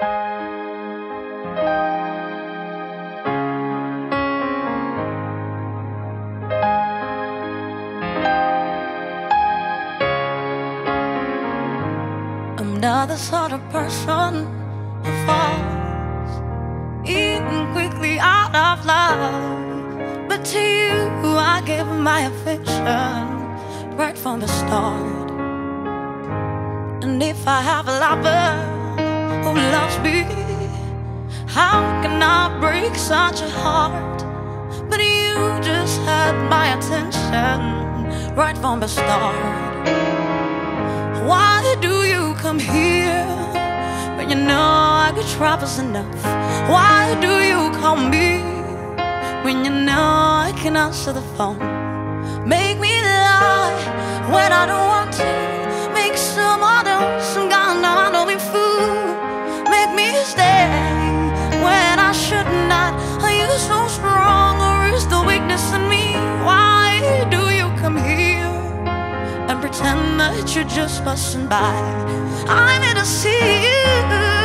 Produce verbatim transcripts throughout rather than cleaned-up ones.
I'm not the sort of person who falls even quickly out of love, but to you I give my affection right from the start. And if I have a lover who loves me, how can I break such a heart? But you just had my attention right from the start. Why do you come here when you know I could try was enough? Why do you call me when you know I can answer the phone? Make me lie when I don't want to, make someone else some kind of knowing fool. Make me stay when I should not. Are you so strong or is the weakness in me? Why do you come here and pretend that you're just passing by? I'm here to see you,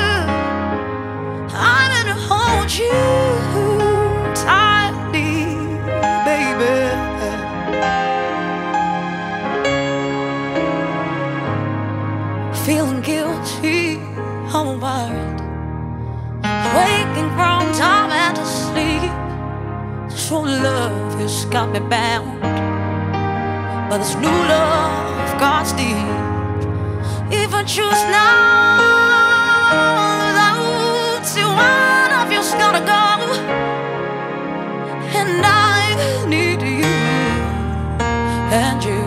I'm here to hold you tightly, baby. Feeling guilty, I'm worried, waking from time and to sleep. So love has got me bound, but this new love God's deep. If I choose now, without you, one of you's gotta go, and I need you and you.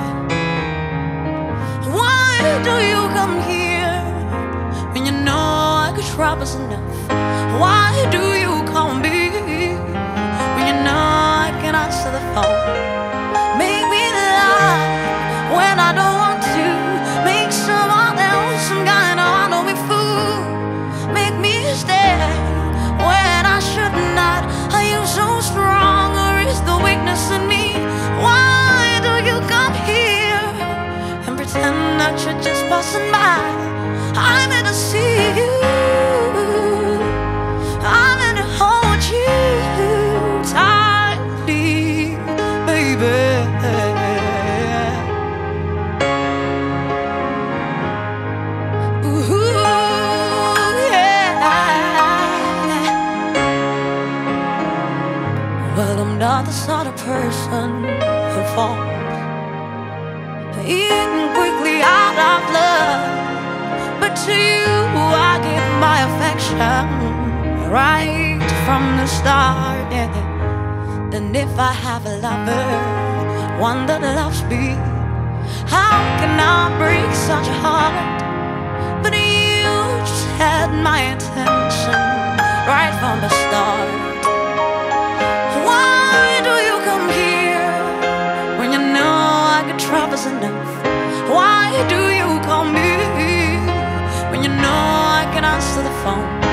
Why do you come here when you know I could try was enough? Why do you call me when you know I can answer the phone? Make me lie when I don't want to, make someone else some kind of unknowing fool. Make me stay when I should not. Are you so strong or is the weakness in me? Why do you come here and pretend that you're just passing by? I'm here to see you, I'm here to hold you tightly, baby. Well, I'm not the sort of person who falls even quickly out of love, but to you I give my affection right from the start, yeah. And if I have a lover, one that loves me, how can I break such a heart? But you just had my attention right from the start. Why do you come here when you know I could try was enough? Why do you call me when you know I can answer the phone?